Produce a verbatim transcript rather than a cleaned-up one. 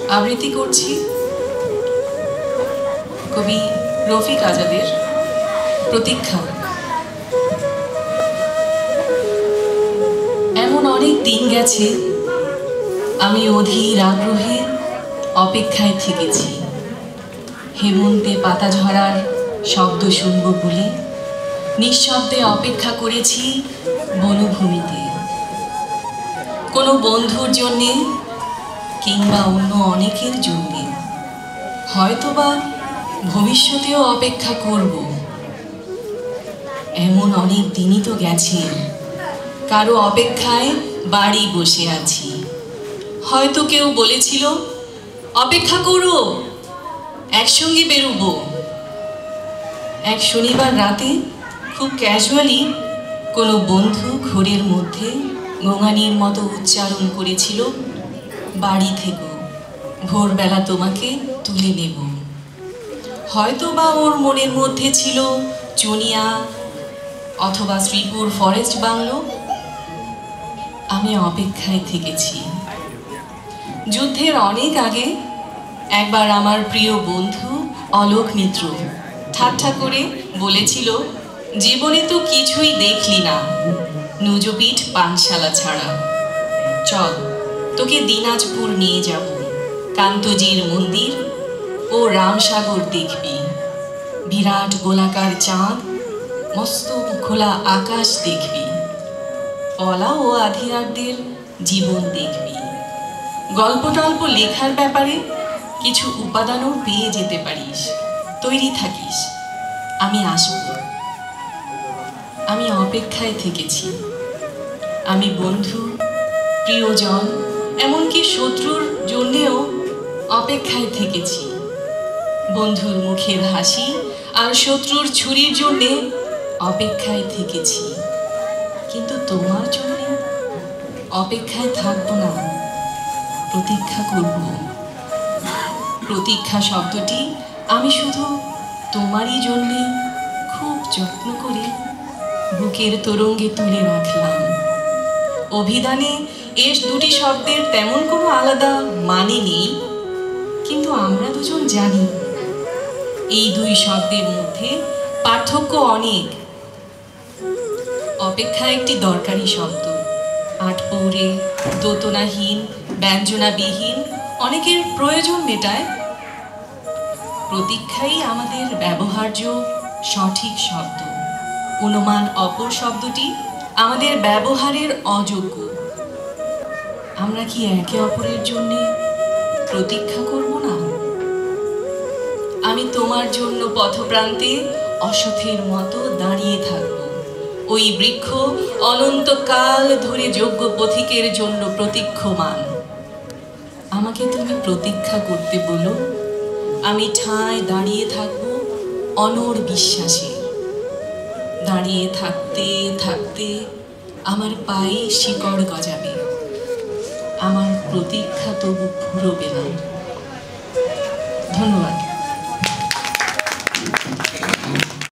আবৃত্তি করছি কবি রফিক আজাদের প্রতীক্ষা। এমন অনেক দিন গেছে আমি অধীর আগ্রহে অপেক্ষায় থেকেছি। হেমন্তে পাতা ঝরার শব্দ শুনব বলে নিঃশব্দে অপেক্ষা করেছি বনভূমিতে, কোনো বন্ধুর জন্যে কিংবা অন্য অনেকের জন্যে, হয়তোবা ভবিষ্যতেও অপেক্ষা করব। এমন অনেক দিনই তো গেছে, কারো অপেক্ষায় বাড়ি বসে আছি। হয়তো কেউ বলেছিল অপেক্ষা করো, একসঙ্গে বেরোবো। এক শনিবার রাতে খুব ক্যাজুয়ালি কোনো বন্ধু ঘোরের মধ্যে গোঙানির মতো উচ্চারণ করেছিল, বাড়ি থেকো, ভোরবেলা তোমাকে তুলে নেব। হয়তো বা ওর মনের মধ্যে ছিল চুনিয়া অথবা শ্রীপুর ফরেস্ট বাংলো। আমি অপেক্ষায় থেকেছি। যুদ্ধের অনেক আগে একবার আমার প্রিয় বন্ধু অলোক মিত্র ঠাট্টা করে বলেছিল, জীবনে তো কিছুই দেখলি না নুজুপিঠ পানশালা ছাড়া, চল তোকে দিনাজপুর নিয়ে যাব, কান্তজির মন্দির ও রামসাগর দেখবি, বিরাট গোলাকার চাঁদ, মস্ত খোলা আকাশ দেখবি, পলা ও আধিরারদের জীবন দেখবি, গল্প টল্প লেখার ব্যাপারে কিছু উপাদানও পেয়ে যেতে পারিস, তৈরি থাকিস, আমি আসব। আমি অপেক্ষায় থেকেছি। আমি বন্ধু, প্রিয়জন, এমনকি শত্রুর জন্যেও অপেক্ষায় থেকেছি। বন্ধুর মুখের হাসি আর শত্রুর ছুরির জন্যে অপেক্ষায় থেকেছি। কিন্তু তোমার জন্য অপেক্ষায় থাকবো না, প্রতীক্ষা করব। প্রতীক্ষা শব্দটি আমি শুধু তোমারই জন্যে খুব যত্ন করে বুকের তরঙ্গে তুলে রাখলাম। অভিধানে এর দুটি শব্দের তেমন কোনো আলাদা মানে নেই, কিন্তু আমরা দুজন জানি এই দুই শব্দের মধ্যে পার্থক্য অনেক। অপেক্ষা একটি দরকারি শব্দ, আটপৌরে, দোতনাহীন, ব্যঞ্জনাবিহীন, অনেকের প্রয়োজন মেটায়। প্রতীক্ষাই আমাদের ব্যবহার্য সঠিক শব্দ। অনুমান অপর শব্দটি আমাদের ব্যবহারের অযোগ্য। আমরা কি একে অপরের জন্য প্রতীক্ষা করব না? আমি তোমার জন্য পথপ্রান্তে অসথের মতো দাঁড়িয়ে থাকব। ওই বৃক্ষ অনন্তকাল ধরে যোগ্য পথিকের জন্য প্রতীক্ষমান। আমাকে তুমি প্রতীক্ষা করতে বলো, আমি ঠায় দাঁড়িয়ে থাকব অনড় বিশ্বাসে। দাঁড়িয়ে থাকতে থাকতে আমার পায়ে শিকড় গজাবে, আমার প্রতীক্ষা তবু ফুরবে না। ধন্যবাদ।